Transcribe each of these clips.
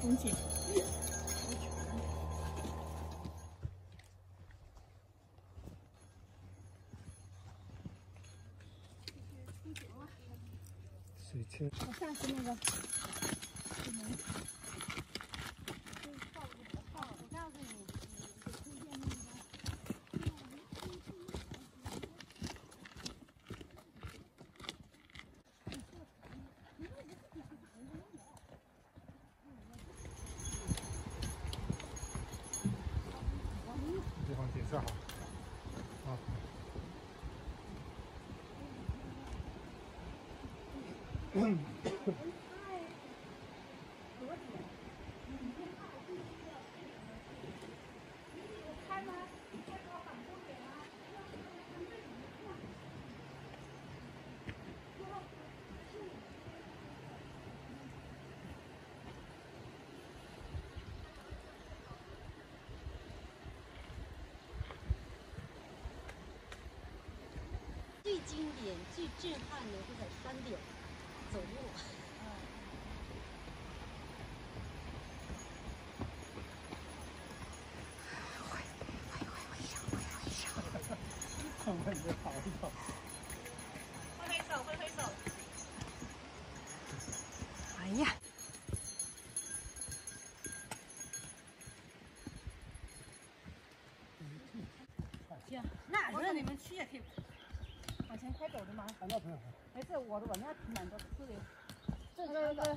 风景。 水车。 我下去那个。 地方景色好，好。 最经典、最震撼的是在山顶走路。 看看你跑一跑。 挥挥手，挥挥手。 哎呀！ 行，那我说你们去也可以。往前开走的吗？ 那不用。 没事，我往那蛮多吃的。这个。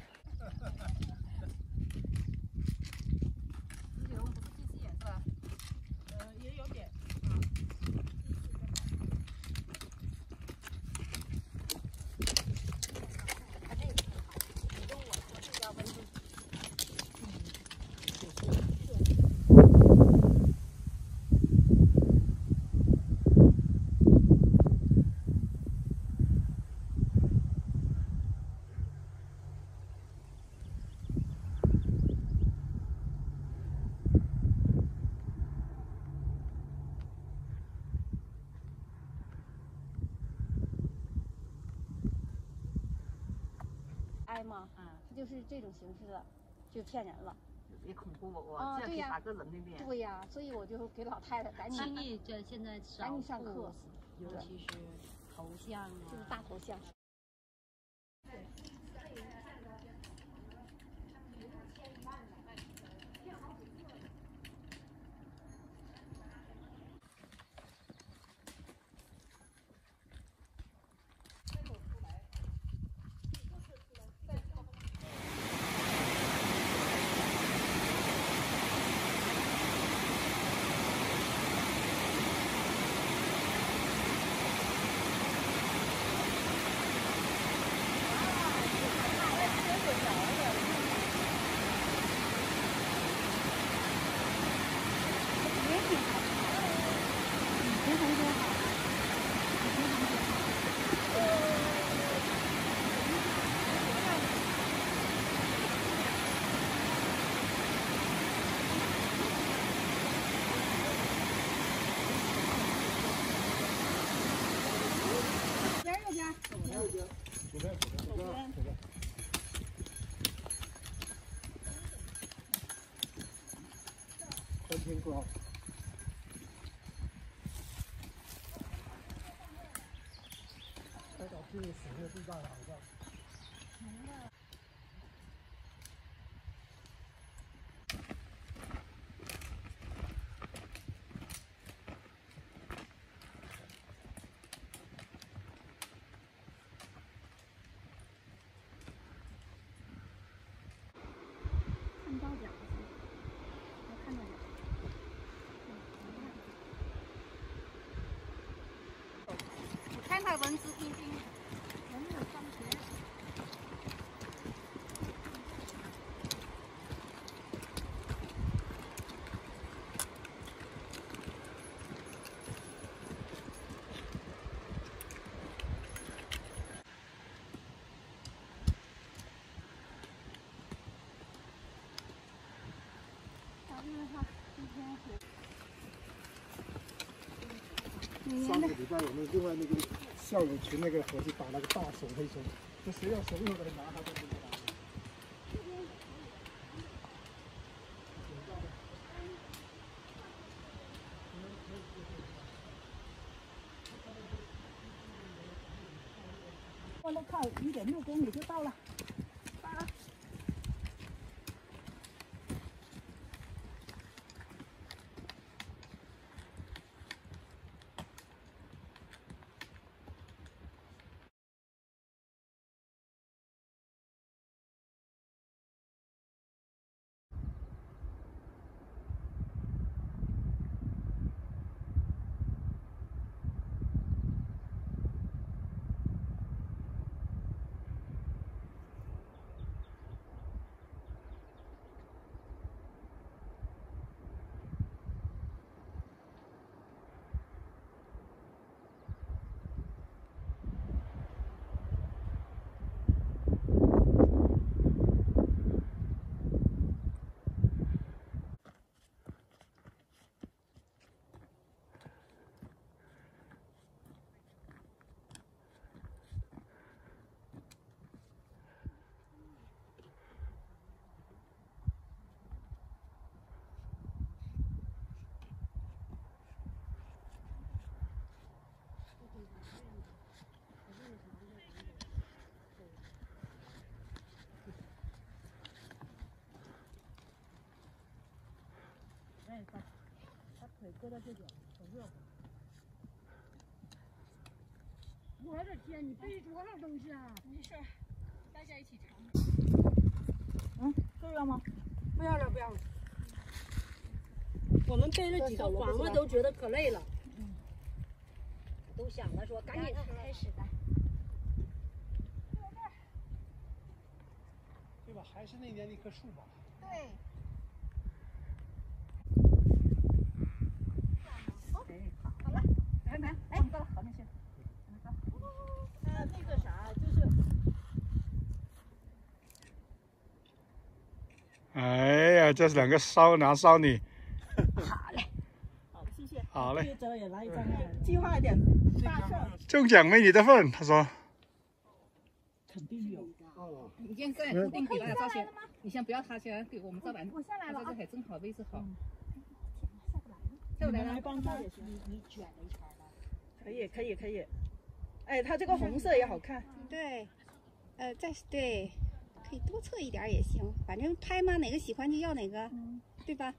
石榴不是近视眼是吧？也有点。 挨吗？它就是这种形式的，就骗人了。 别恐怖我，这要打个人那边。 对呀，所以我就给老太太赶紧。 轻易这现在赶紧上课， 尤其是头像啊， 就是大头像。 天不好。再找这个水的最大的好像。 看到点儿，我看到点儿。你看看文质彬彬，文武双全。 上个礼拜我们另外那个校友群那个伙计打了个大手黑熊，这谁要手一会儿给他拿，他都不知道。 点6公里就到了。把腿搁到这边，手热乎。我的天，你背多少东西啊？没事，大家一起尝。够了吗？不要了，不要了。 我们背了几个黄瓜都觉得可累了，都想着说赶紧开始的。 对吧？还是那年那棵树吧。 对。好了，来，哎，到了，好，那行。 那个啥，就是。 哎呀，这是2个少男少女。 好嘞，好，谢谢。 好嘞。 这个也来一张啊，计划一点大事儿。 中奖没你的份，他说。 肯定有。 哦。 你先这样定给大家照先，你先不要他先给我们照完。 我下来了啊。 这还正好位置好。 下不来了。来帮照也行。 你卷了一圈吧。 可以。哎，它这个红色也好看。 对，对，可以多测一点也行，反正拍嘛，哪个喜欢就要哪个，对吧？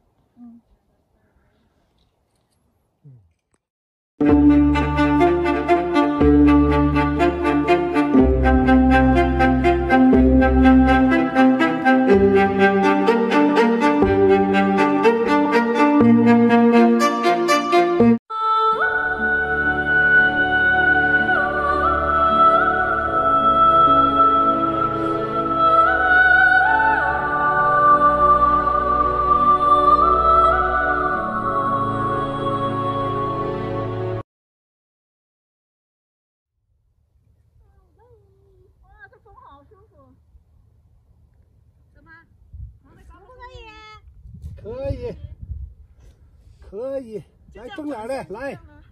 可以，来中哪的来。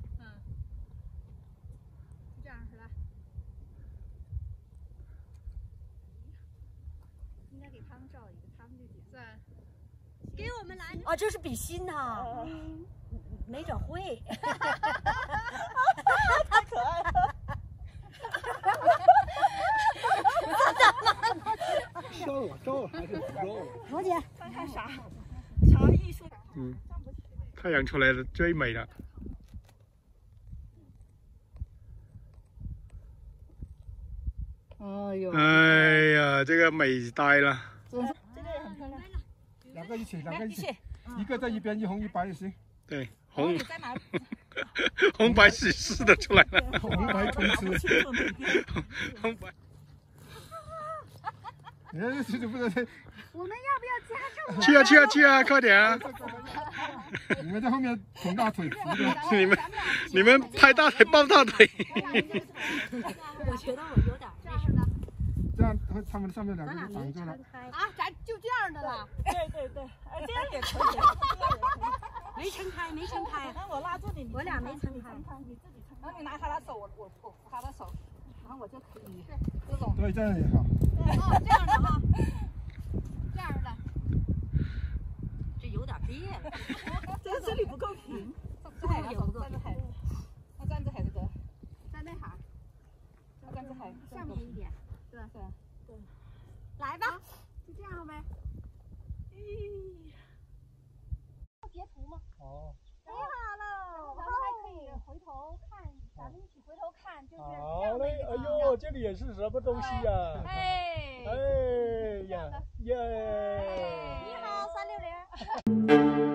这样是吧？应该给他们照一个，他们就点赞。 给我们来啊，这是比心呐，没整会。 太可爱了。 照我照还是不照啊？ 罗姐， 看啥艺术？ 太阳出来了，最美了。 哎呦！ 哎呀，这个美呆了。 这个也很漂亮。 2个一起，一个在一边，一红一白也行。对，红白喜事的出来了，红白通吃。红白。哎，这不是。 我们要不要加重？ 去啊，快点啊！你们在后面捧大腿，你们拍大腿抱大腿。 我觉得我有点这样的。 这样他们上面2个就挡住了。 啊，咱就这样的了。 对，哎，这样也可以。 没撑开。 那我拉住你， 我俩没撑开。 你自己撑。然后你拿他的手，我扶他的手，然后我就可以。 这种。对，这样也好。 这样的哈。这样的。这有点别了。 这里不够平。 这还也不够。 那站着还是得。 站那哈。 那站着还。 上面一点。对。 对，来吧，就这样呗。截图吗？ 哦。 美好了，咱们还可以回头看，咱们一起回头看，就是好嘞，哎呦，这里也是什么东西呀？哎呀，耶！ 你好，360。